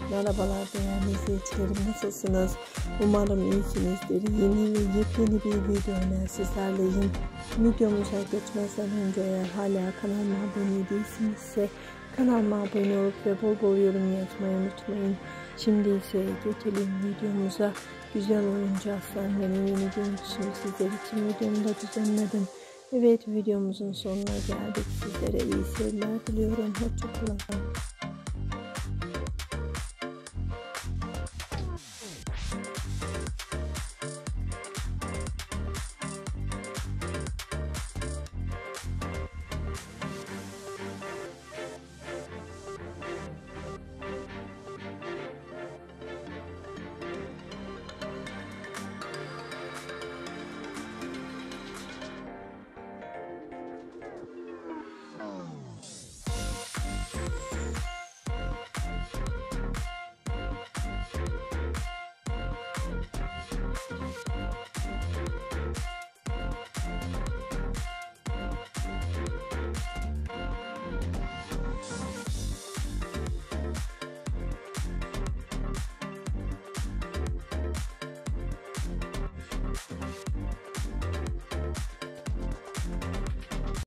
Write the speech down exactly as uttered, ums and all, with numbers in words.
Merhabalar değerli izleyicilerim, nasılsınız? Umarım iyisinizdir. Yeni ve yepyeni bir video ile sizlerleyim. Videomuza geçmeden önce eğer hala kanalıma abone değilsinizse kanalıma abone olup ve bol bol yorum yazmayı unutmayın. Şimdi ise geçelim videomuza. Güzel oyuncu Aslan'ın yeni görüntüsünü sizler için videomda düzenledim. Evet, videomuzun sonuna geldik. Sizlere iyi seyirler diliyorum. Hoşçakalın.